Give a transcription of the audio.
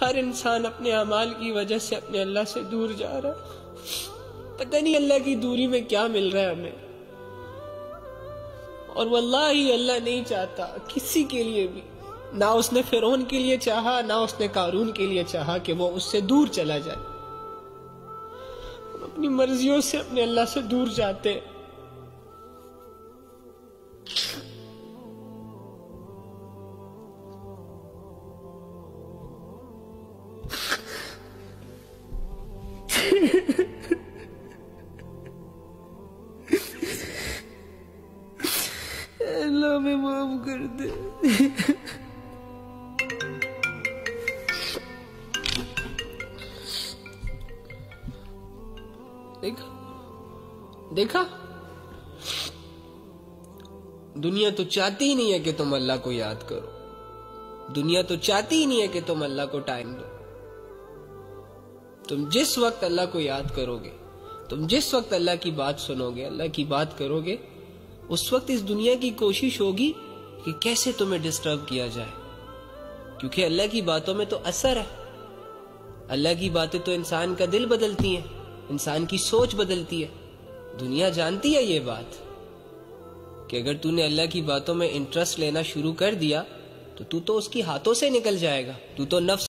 हर इंसान अपने अमाल की वजह से अपने अल्लाह से दूर जा रहा है। पता नहीं अल्लाह की दूरी में क्या मिल रहा है हमें। और वल्लाही अल्लाह नहीं चाहता किसी के लिए भी, ना उसने फिरौन के लिए चाहा, ना उसने कारून के लिए चाहा कि वो उससे दूर चला जाए। हम अपनी मर्जियों से अपने अल्लाह से दूर जाते हैं। अल्लाह में माफ कर दे। देखा देखा, दुनिया तो चाहती ही नहीं है कि तुम अल्लाह को याद करो। दुनिया तो चाहती ही नहीं है कि तुम अल्लाह को टाइम दो। तुम जिस वक्त अल्लाह को याद करोगे, तुम जिस वक्त अल्लाह की बात सुनोगे, अल्लाह की बात करोगे, उस वक्त इस दुनिया की कोशिश होगी कि कैसे तुम्हें डिस्टर्ब किया जाए। क्योंकि अल्लाह की बातों में तो असर है। अल्लाह की बातें तो इंसान का दिल बदलती हैं, इंसान की सोच बदलती है। दुनिया जानती है ये बात कि अगर तूने अल्लाह की बातों में इंटरेस्ट लेना शुरू कर दिया तो तू तो उसकी हाथों से निकल जाएगा। तू तो नफ्स